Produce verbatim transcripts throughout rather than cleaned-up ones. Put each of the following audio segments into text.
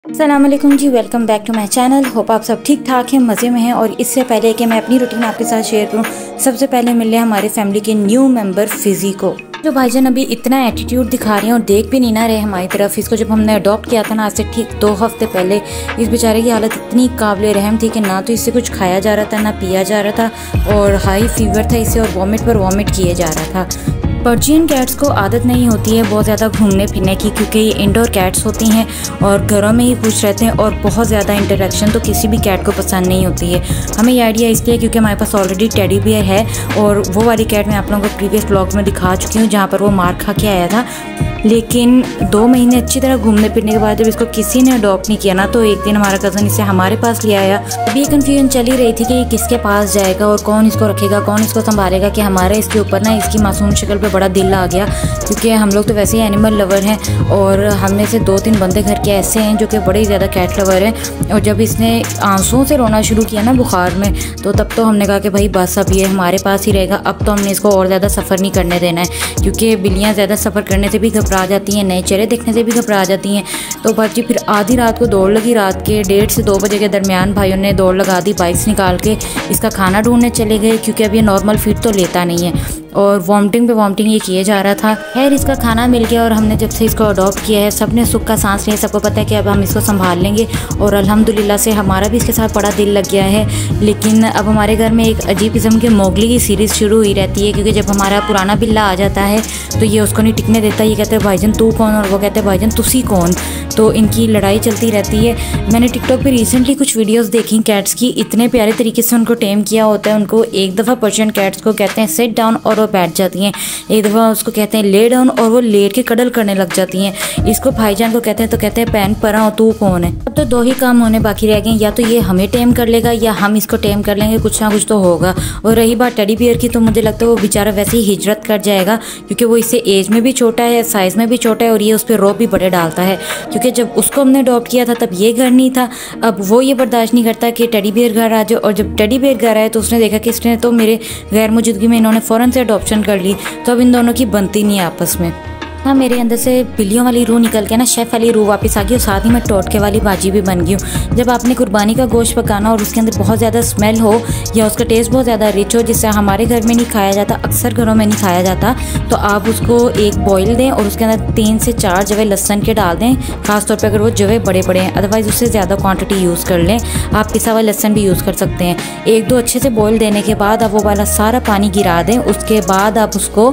अस्सलाम वालेकुम जी, welcome back to my channel. Hope आप सब ठीक ठाक हैं, मज़े में हैं। और इससे पहले कि मैं अपनी रूटीन आपके साथ शेयर करूं, सबसे पहले मिल रहे हमारे फैमिली के न्यू मेंबर फिजी को, जो भाईजान अभी इतना एटीट्यूड दिखा रहे हैं और देख भी नहीं ना रहे हमारी तरफ। इसको जब हमने अडॉप्ट किया था ना, आज से ठीक दो हफ्ते पहले, इस बेचारे की हालत इतनी काबिल रहम थी कि ना तो इससे कुछ खाया जा रहा था ना पिया जा रहा था, और हाई फीवर था इससे, और वॉमिट पर वॉमिट किए जा रहा था। पर्शियन कैट्स को आदत नहीं होती है बहुत ज़्यादा घूमने फिरने की, क्योंकि ये इंडोर कैट्स होती हैं और घरों में ही खुश रहते हैं, और बहुत ज़्यादा इंटरेक्शन तो किसी भी कैट को पसंद नहीं होती है। हमें ये आइडिया इसलिए क्योंकि हमारे पास ऑलरेडी टेडी बियर है, और वो वाली कैट मैं आप लोगों को प्रीवियस ब्लॉग में दिखा चुकी हूँ जहाँ पर वो मार खा के आया था। लेकिन दो महीने अच्छी तरह घूमने फिरने के बाद जब इसको किसी ने अडॉप्ट नहीं किया ना, तो एक दिन हमारा कज़न इसे हमारे पास ले आया। अभी ये कन्फ्यूजन चली रही थी कि ये किसके पास जाएगा और कौन इसको रखेगा, कौन इसको संभालेगा, कि हमारे इसके ऊपर ना इसकी मासूम शक्ल पे बड़ा दिल आ गया, क्योंकि हम लोग तो वैसे ही एनिमल लवर हैं, और हम में से दो तीन बंदे घर के ऐसे हैं जो कि बड़े ही ज़्यादा कैट लवर हैं। और जब इसने आंसुओं से रोना शुरू किया ना बुखार में, तो तब तो हमने कहा कि भाई बस अब ये हमारे पास ही रहेगा, अब तो हमने इसको और ज़्यादा सफ़र नहीं करने देना है, क्योंकि बिल्लियाँ ज़्यादा सफ़र करने से भी घबरा जाती हैं, नए चेहरे देखने से भी घबरा जाती हैं। तो बच्ची फिर आधी रात को दौड़ लगी, रात के डेढ़ से दो बजे के दरमियान भाइयों ने दौड़ लगा दी, बाइक्स निकाल के इसका खाना ढूंढने चले गए, क्योंकि अब ये नॉर्मल फीड तो लेता नहीं है, और वॉमिटिंग पे वॉमिटिंग ये किए जा रहा था। खैर इसका खाना मिल गया, और हमने जब से इसको अडॉप्ट किया है सब ने सुख का सांस लिया। सबको पता है कि अब हम इसको संभाल लेंगे, और अल्हम्दुलिल्लाह से हमारा भी इसके साथ बड़ा दिल लग गया है। लेकिन अब हमारे घर में एक अजीब किस्म के मोगली की सीरीज़ शुरू हुई रहती है, क्योंकि जब हमारा पुराना बिल्ला आ जाता है तो ये उसको नहीं टिकने देता। ये कहते हैं भाईजान तू कौन, और वो कहते हैं भाईजान तुसी कौन। तो इनकी लड़ाई चलती रहती है। मैंने टिकटॉक पे रिसेंटली कुछ वीडियोस देखी कैट्स की, इतने प्यारे तरीके से उनको टेम किया होता है। उनको एक दफ़ा पर्शियन कैट्स को कहते हैं सिट डाउन और वो बैठ जाती हैं, एक दफ़ा उसको कहते हैं ले डाउन और वो लेट के कडल करने लग जाती हैं। इसको भाईजान को कहते हैं तो कहते हैं पैन परा तू कौन है। अब तो दो ही काम होने बाकी रह गए, या तो ये हमें टेम कर लेगा या हम इसको टेम कर लेंगे, कुछ ना कुछ तो होगा। और रही बात टेडी बियर की, तो मुझे लगता है वो बेचारा वैसे ही हिजरत कर जाएगा, क्योंकि वो इससे एज में भी छोटा है, साइज़ में भी छोटा है, और ये उस पर रोब भी बड़े डालता है। क्योंकि जब उसको हमने अडॉप्ट किया था तब ये घर नहीं था, अब वो ये बर्दाश्त नहीं करता कि टेडी बियर घर आ जाए। और जब टेडी बियर घर आए तो उसने देखा कि इसने तो मेरे गैर मौजूदगी में इन्होंने फ़ौरन से अडॉप्शन कर ली, तो अब इन दोनों की बनती नहीं आपस में। हाँ, मेरे अंदर से बिल्लियों वाली रूह निकल के ना शेफ़ वाली रूह वापस आ गई, और साथ ही मैं टोटके वाली बाजी भी बन गई हूँ। जब आपने कुर्बानी का गोश्त पकाना और उसके अंदर बहुत ज़्यादा स्मेल हो या उसका टेस्ट बहुत ज़्यादा रिच हो, जिससे हमारे घर में नहीं खाया जाता, अक्सर घरों में नहीं खाया जाता, तो आप उसको एक बॉईल दें और उसके अंदर तीन से चार जवे लहसन के डाल दें, खासतौर पर अगर वो जवे बड़े बड़े हैं। अदरवाइज़ उससे ज़्यादा क्वान्टिटी यूज़ कर लें, आप पिसा हुआ लहसन भी यूज़ कर सकते हैं। एक दो अच्छे से बॉईल देने के बाद आप वो वाला सारा पानी गिरा दें। उसके बाद आप उसको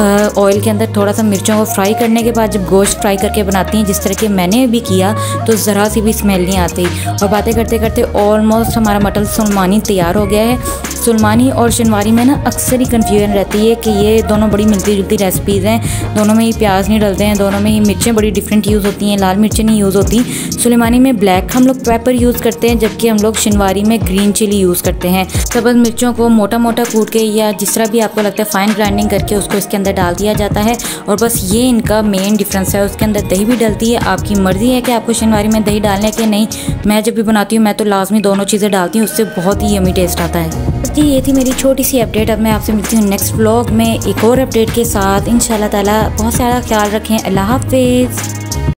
ऑयल के अंदर थोड़ा सा मिर्चों को फ्राई करने के बाद जब गोश्त फ्राई करके बनाती हैं, जिस तरह के मैंने भी किया, तो ज़रा सी भी स्मेल नहीं आती। और बातें करते करते ऑलमोस्ट हमारा मटन सुलमानी तैयार हो गया है। सुलमानी और शनवारी में ना अक्सर ही कन्फ्यूजन रहती है कि ये दोनों बड़ी मिलती जुलती रेसिपीज़ हैं, दोनों में ही प्याज नहीं डलते हैं, दोनों में ही मिर्चें बड़ी डिफरेंट यूज़ होती हैं, लाल मिर्चें नहीं यूज़ होती। सुलेमानी में ब्लैक हम लोग पेपर यूज़ करते हैं, जबकि हम लोग शनवारी में ग्रीन चिली यूज़ करते हैं। सब्ज़ मिर्चों को मोटा मोटा कूट के या जिस तरह भी आपको लगता है फ़ाइन ग्राइंडिंग करके उसको इसके अंदर डाल दिया जाता है, और बस ये इनका मेन डिफरेंस है। उसके अंदर दही भी डलती है, आपकी मर्ज़ी है कि आपको शनवारी में दही डालना है कि नहीं। मैं जब भी बनाती हूँ मैं तो लाजमी दोनों चीज़ें डालती हूँ, उससे बहुत ही यमी टेस्ट आता है। जी, ये थी मेरी छोटी सी अपडेट। अब मैं आपसे मिलती हूँ नेक्स्ट व्लॉग में एक और अपडेट के साथ इंशाल्लाह ताला। बहुत सारा ख्याल रखें। अल्लाह हाफिज़।